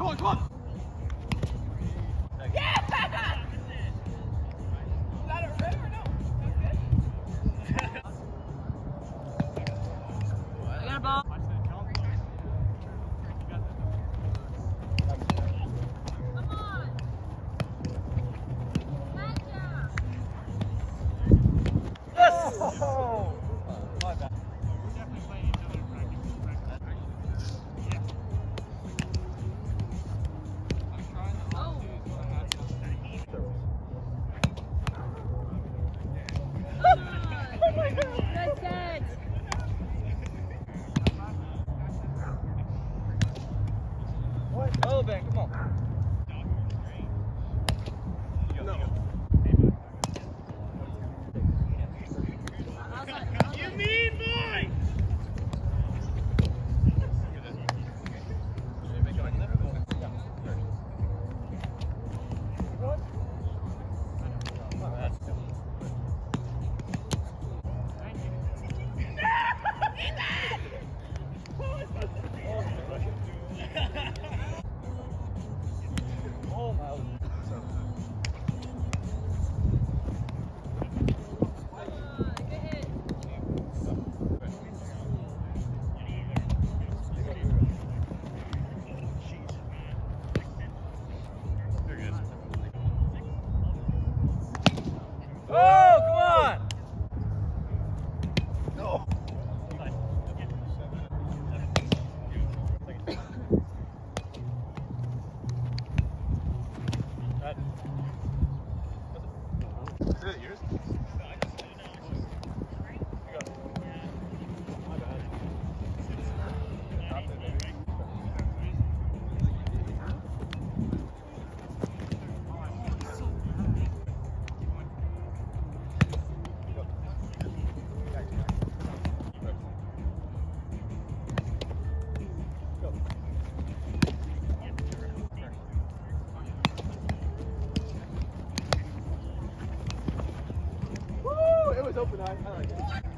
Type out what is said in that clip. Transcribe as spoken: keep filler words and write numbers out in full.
on, come on! Yeah! Is that a rip or no? That's good. I got a ball. Oh, my bad. We're definitely playing each other in practice. practice. Yeah. I'm trying to Oh. do what I have to. Oh my god. That's it. What? Oh, Ben, come on. No. You mean boy! Oh, my. Good hit. Oh, come on! No. Is it yours? Woo! It was open eye. I like it.